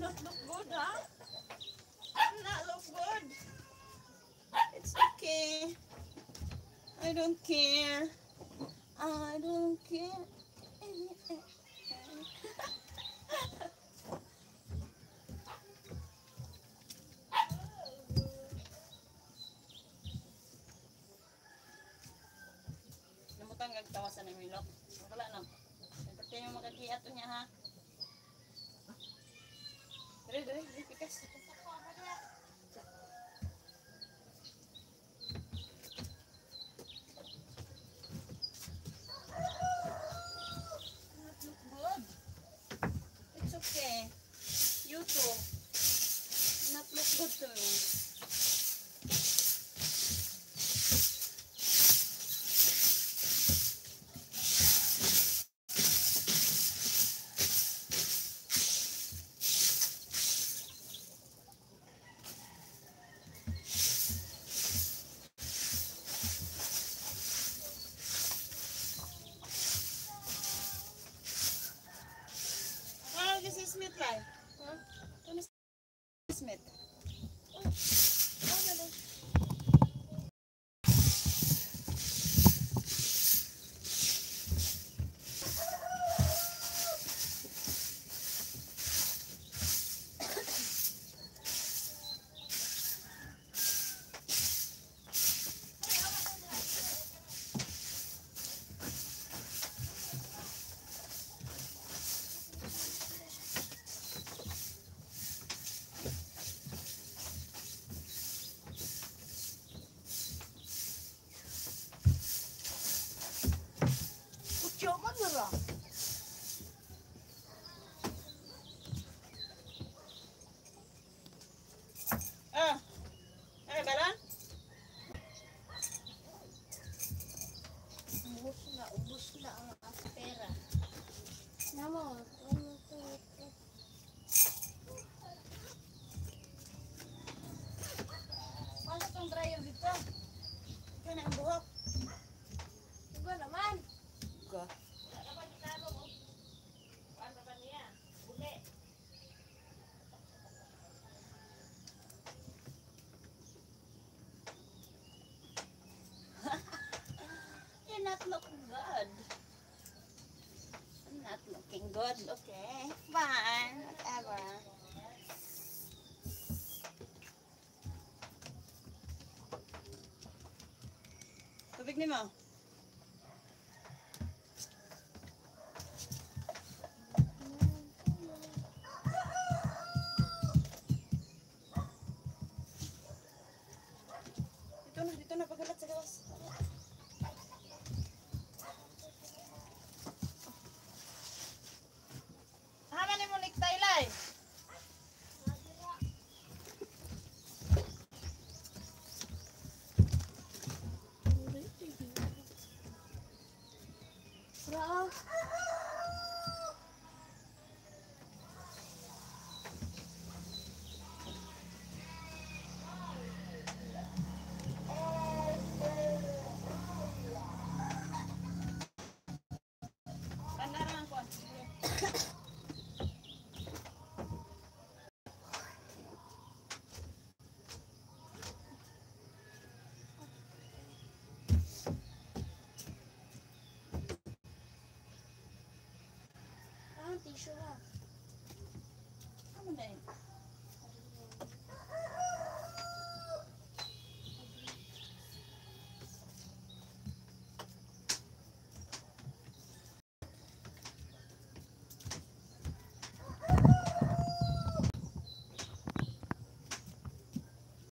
not look good, huh? Not look good. It's okay. I don't care. I don't care. Namutang gagtawasan ng milok. Wala na. Pati yung makakiato niya, ha? Dali, pikas. Not look good. It's okay. You too. Not look good to me. This is Smith live. Huh? Smith. Ano balon? Ubus na ang pera. Namo, Paano itong dryer dito? Ikaw na ang buhok. iba naman. Go. You're not looking good. I'm not looking good, okay? Fine, whatever. Tubig ni mo.